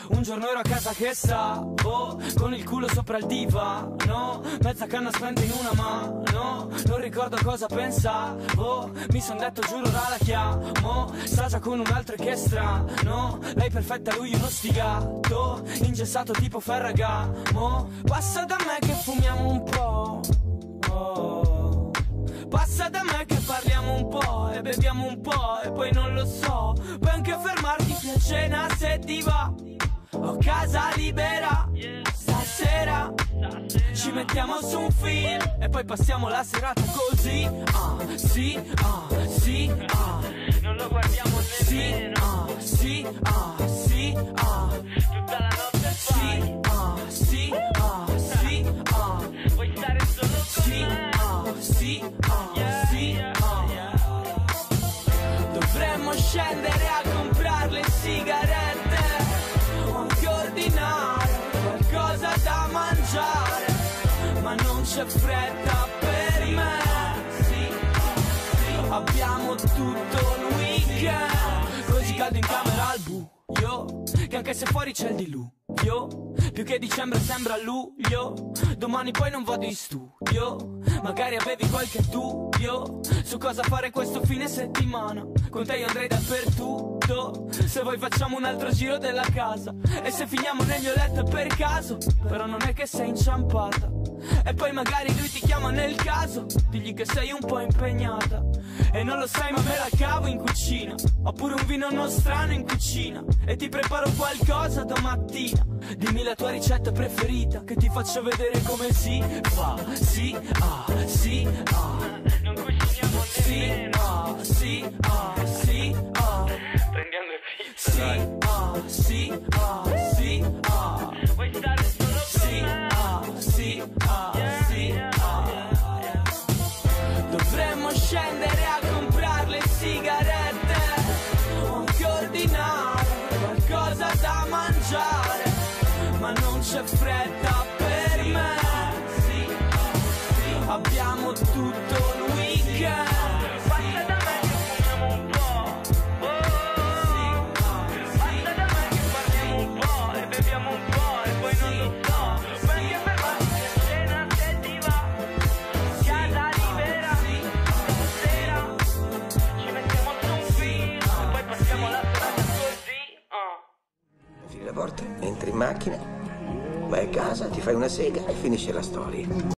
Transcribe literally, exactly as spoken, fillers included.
Un giorno ero a casa che stavo con il culo sopra il divano, mezza canna spenta in una mano, non ricordo cosa pensavo. Mi son detto giuro ora la chiamo, sta già con un altro che è strano. Lei perfetta, lui uno sfigato, ingessato tipo Ferragamo. Passa da me che fumiamo un po', oh. Passa da me che parliamo un po' e beviamo un po' e poi non lo so, puoi anche fermarti a cena se ti va. Ho casa libera, stasera ci mettiamo su un film e poi passiamo la serata così. Ah, sì, ah, sì, ah. Non lo guardiamo nemmeno. Sì, ah, sì, ah, sì, ah. Tutta la notte Sì, fai. ah, sì, ah, sì, ah. Vuoi stare solo con Sì, me? ah, sì, ah, Yeah, sì, yeah, ah. yeah. Dovremmo scendere a comprare le sigarette o anche ordinare qualcosa da mangiare, ma non c'è fretta per me. Sì, sì, abbiamo tutto il weekend, così caldo in camera al buio, che anche se fuori c'è il diluvio, più che dicembre sembra luglio. Domani poi non vado in studio, magari avevi qualche dubbio su cosa fare questo fine settimana. Con te io andrei dappertutto, se vuoi facciamo un altro giro della casa, e se finiamo nel mio letto per caso, però non è che sei inciampata. E poi magari lui ti chiama nel caso, digli che sei un po' impegnata. E non lo sai ma me la cavo in cucina, ho pure un vino nostrano in cucina, e ti preparo qualcosa domattina. Dimmi la tua ricetta preferita, che ti faccio vedere come si fa. Sì, ah, sì, ah. Non cuciniamo Sì, nemmeno. ah, sì, ah, sì, ah. Prendiamo le pizze, Sì, dai. ah, sì, ah, sì, ah. Vuoi stare solo con Sì, me? ah, sì, ah, Yeah, sì, yeah, ah. yeah. Dovremmo scendere a comprare le sigarette o anche ordinare qualcosa da mangiare, ma non c'è fretta per me. Sì, sì, abbiamo tutto il weekend. Passa da me che fumiamo un po'. Oh, passa da me che parliamo un po' e beviamo un po' e poi non lo so, puoi anche fermarti a cena se ti va. Casa libera, stasera ci mettiamo su un film e poi passiamo la serata così. Ah. Chiudi la porta, entri in macchina, vai a casa, ti fai una sega e finisce la storia.